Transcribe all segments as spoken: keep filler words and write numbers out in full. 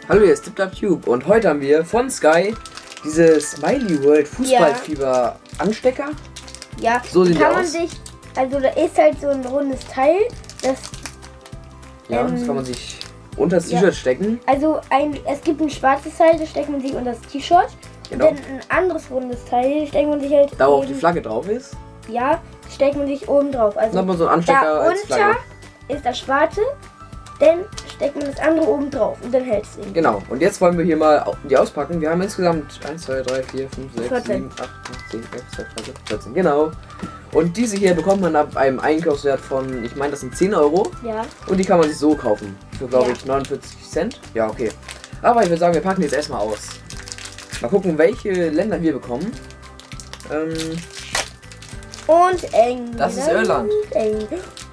Hallo, hier ist TipTapTube und heute haben wir von Sky diese Smiley World Fußballfieber Anstecker. Ja, so sieht kann die man aus. sich, also da ist halt so ein rundes Teil, das Ja, ähm, das kann man sich unter das ja. T-Shirt stecken. Also ein, es gibt ein schwarzes Teil, das steckt man sich unter das T-Shirt. Genau. Und dann ein anderes rundes Teil steckt man sich halt Da wo auch eben, die Flagge drauf ist. ja, steckt man sich oben drauf. Dann Also hat man so einen Anstecker da als unter Flagge. ist das schwarze, dann steckt man das andere oben drauf und dann hält es eben. Genau. Und jetzt wollen wir hier mal au- die auspacken. Wir haben insgesamt eins, zwei, drei, vier, fünf, sechs, vierzehn. sieben, acht, neun, zehn, elf, zwölf, dreizehn, vierzehn. Genau. Und diese hier bekommt man ab einem Einkaufswert von, ich meine, das sind zehn Euro. Ja. Und die kann man sich so kaufen. Für, glaube Ja. ich, neunundvierzig Cent. Ja, okay. Aber ich würde sagen, wir packen die jetzt erstmal aus. Mal gucken, welche Länder wir bekommen. Ähm, Und England. Das ist Irland. England.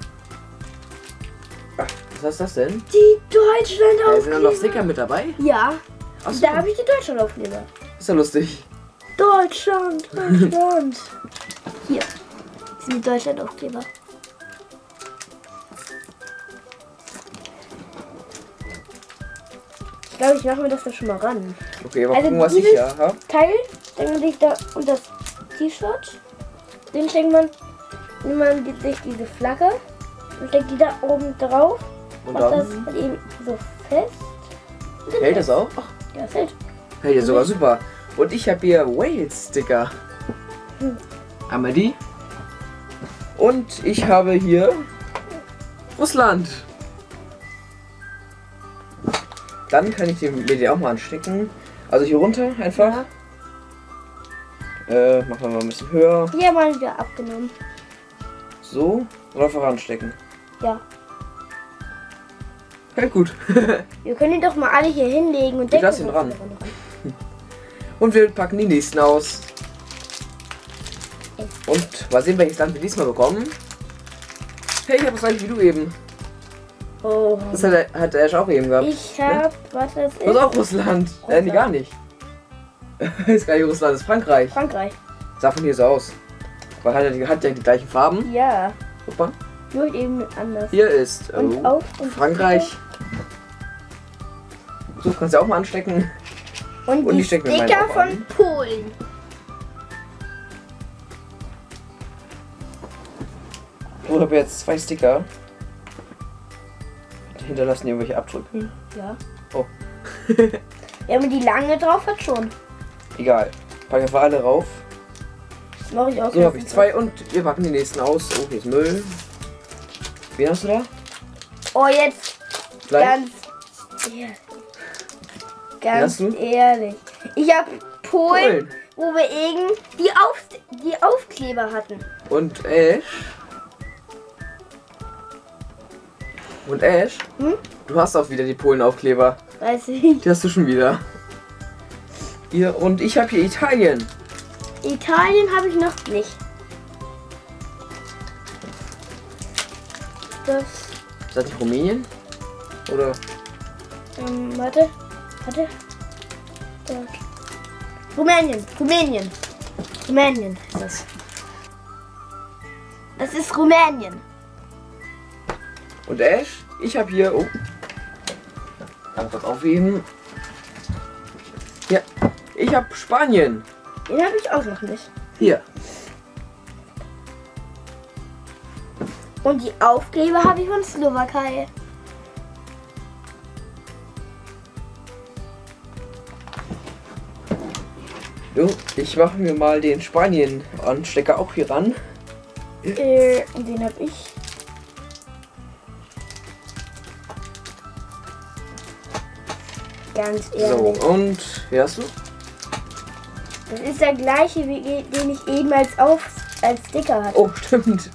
ach, was heißt das denn? Die Deutschland Äh, sind da noch Sticker mit dabei? Ja. Achso, Da habe ich die Deutschland-Aufkleber. ist ja lustig. Deutschland, Deutschland. Hier sind die Deutschland-Aufkleber. Ich glaube, ich mache mir das da schon mal ran. Okay, mal Also gucken, was ich dieses- hier habe. Teil steckt man sich da unter das T-Shirt. Den steckt man, nimmt man die- sich diese Flagge und steckt die da oben drauf. Und Macht das dann halt eben so fest. Und dann hält das auch? Ach, Ja, das hält. hält ja sogar super. Und ich habe hier Wales-Sticker. Hm. Einmal die. Und ich habe hier Russland. Dann kann ich den, mir die auch mal anstecken. Also hier runter einfach. Äh, machen wir mal ein bisschen höher. Hier mal wieder abgenommen. So. Und einfach anstecken. Ja. Hält gut. Wir können die doch mal alle hier hinlegen und Ich lass decken ihn uns dran. daran. Und wir packen die nächsten aus. Und mal sehen, welches Land wir diesmal bekommen. Hey, ich habe das gleich wie du eben. Oh. Das hat, er- hat der Ash auch eben gehabt. Ich hab, warte, das Das ist ist auch Russland. Äh, nee, gar nicht. ist gar nicht Russland, das ist Frankreich. Frankreich. Sah von hier so aus. Weil hat ja die, hat ja die gleichen Farben. Ja, Guck mal. nur eben anders. Hier ist Und oh, auf und Frankreich. So, kannst du auch mal anstecken. Und, Und die die stecken wir Sticker meine auch von an. Polen. Ich habe jetzt zwei Sticker. Hinterlassen irgendwelche Abdrücke. Ja. Oh. Ja, wenn die lange drauf hat schon. Egal. Pack einfach alle rauf. Das mache ich auch. So habe ich zwei und wir packen die nächsten aus. Oh, hier ist Müll. Wen hast du da? Oh, jetzt Gleich? ganz ehrlich. Ganz hast du? ehrlich. Ich habe Polen, Polen. wo wir eben die, Auf die Aufkleber hatten. Und Ash. Und Ash, Hm? du hast auch wieder die Polen-Aufkleber. Weiß ich. Die hast du schon wieder. Hier, und ich habe hier Italien. Italien habe ich noch nicht. Das, Ist das nicht Rumänien? Oder? ähm, warte, warte. Das. Rumänien, Rumänien. Rumänien ist das. Das ist Rumänien. Und Ash, ich habe hier. Oh. Einfach aufheben. Ja, ich habe Spanien. Den habe ich auch noch nicht. Hier. Und die Aufkleber habe ich von Slowakei. Jo, ich mache mir mal den Spanien-Anstecker auch hier ran. Äh, und den habe ich. Ganz So, ehrlich. und hier hast du? Das ist der gleiche, wie, den ich eben als, Auf als Sticker hatte. Oh, stimmt.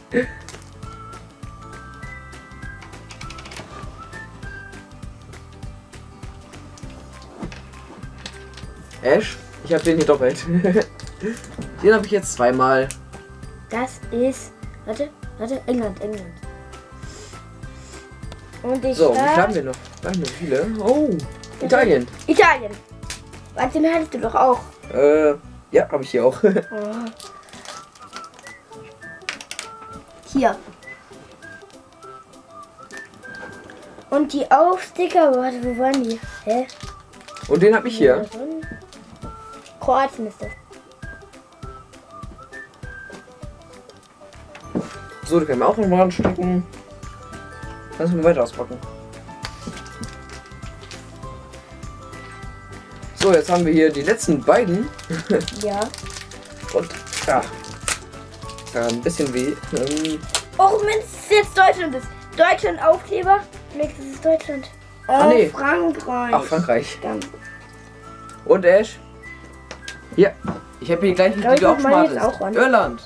Ash, ich habe den hier doppelt. Den habe ich jetzt zweimal. Das ist. Warte, warte, England, England. Und ich So, wie hab- viel haben wir noch? Wir haben noch viele. Oh, Italien. Italien. Warte, den hattest du doch auch. Äh, ja, habe ich hier auch. Oh. Hier. Und die Aufsticker, warte, wo waren die? Hä? Und den habe ich hier. Kroatien ist das. So, die können wir auch noch mal anstecken. Lass uns weiter auspacken. So, jetzt haben wir hier die letzten beiden. Ja. Und ja, ja, ein bisschen weh. Ähm, Auch wenn es jetzt Deutschland ist. Deutschland Aufkleber. Vielleicht ist es Deutschland. Oh, Ah, nee. Frankreich. Ach, Frankreich. Ganz. Und Ash. Hier. Ich habe hier gleich die, die du auch Deutschland mal jetzt schmatest. auch ran. Irland.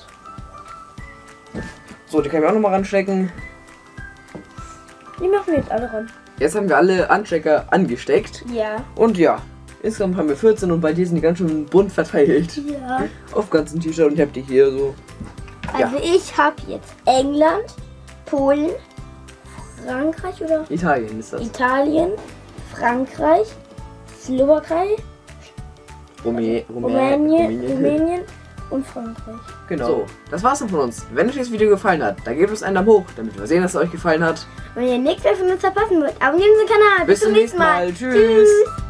So, die können wir auch noch mal ranstecken. Die machen wir jetzt alle ran. Jetzt haben wir alle Anstecker angesteckt. Ja. Und ja, insgesamt haben wir vierzehn und bei dir sind die ganz schön bunt verteilt. Ja. Auf ganzen T-Shirt und ich habe die hier so. Also ich habe jetzt England, Polen, Frankreich oder Italien ist das. Italien, Frankreich, Slowakei, Rumä Rumä Rumänien, Rumänien und Frankreich. Genau. So, das war's dann von uns. Wenn euch das Video gefallen hat, dann gebt uns einen Daumen hoch, damit wir sehen, dass es euch gefallen hat. Wenn ihr nichts mehr von uns verpassen wollt, abonniert unseren Kanal. Bis zum nächsten Mal. Tschüss. Tschüss.